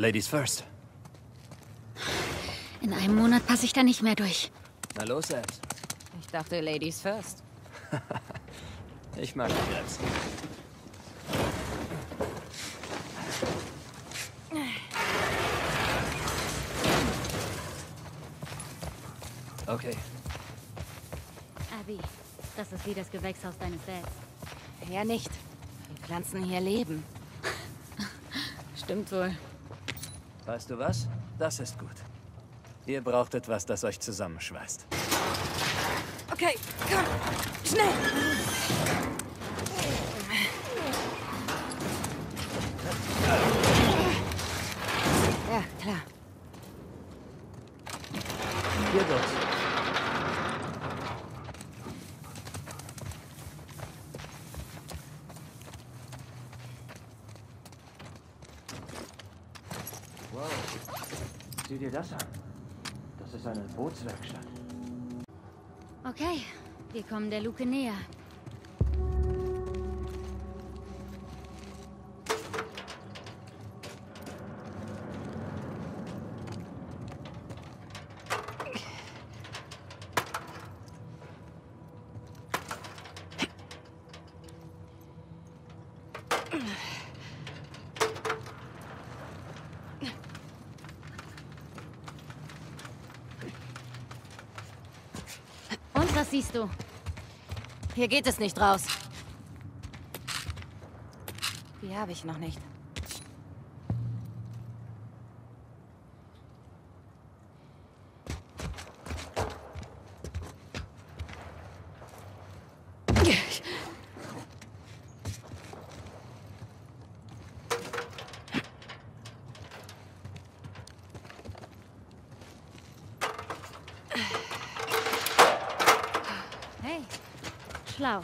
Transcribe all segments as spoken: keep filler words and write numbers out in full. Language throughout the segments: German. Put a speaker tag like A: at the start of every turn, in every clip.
A: Ladies first.
B: In einem Monat passe ich da nicht mehr durch.
A: Na los, Abs.
C: Ich dachte, Ladies first.
A: Ich mag die Abs. Okay.
B: Abby, das ist wie das Gewächshaus deines Dads.
C: Ja, nicht. Die Pflanzen hier leben.
B: Stimmt wohl.
A: Weißt du was? Das ist gut. Ihr braucht etwas, das euch zusammenschweißt.
C: Okay, komm, schnell! Ja, klar.
A: Hier dort. Wow. Sieh dir das an. Das ist eine Bootswerkstatt.
B: Okay, wir kommen der Luke näher. Und was siehst du?
C: Hier geht es nicht raus. Die habe ich noch nicht.
B: Hey, schlau.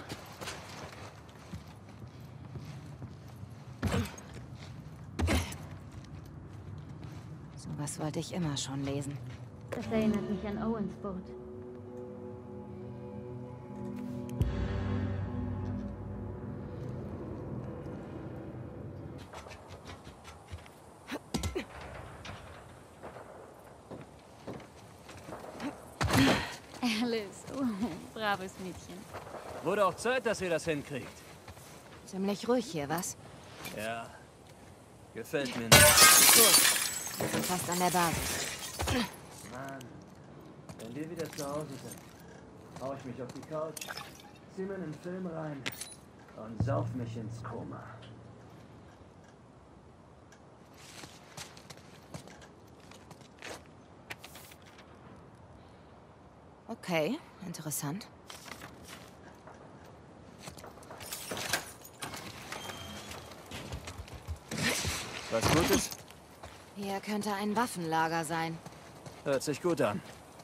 C: Sowas wollte ich immer schon lesen.
B: Das erinnert mich an Owens Boot. Alice, oh, braves Mädchen.
A: Wurde auch Zeit, dass ihr das hinkriegt.
C: Ziemlich ruhig hier, was?
A: Ja. Gefällt mir nicht.
C: Gut. Wir sind fast an der Basis.
A: Mann. Wenn wir wieder zu Hause sind, hau ich mich auf die Couch, zieh mir einen Film rein und sauf mich ins Koma.
C: Okay, interessant.
A: Was Gutes?
C: Hier könnte ein Waffenlager sein.
A: Hört sich gut an.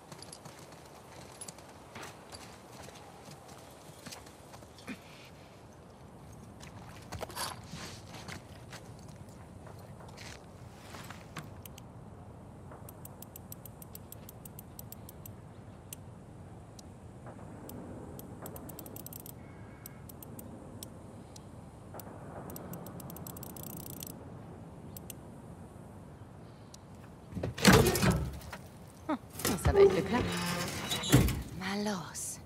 C: Das hat echt geklappt. Mal los.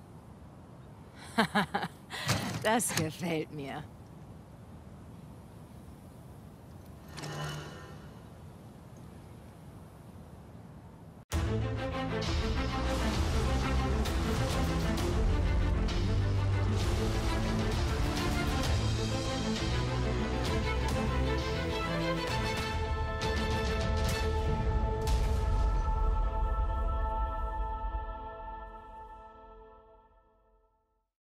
C: Das gefällt mir.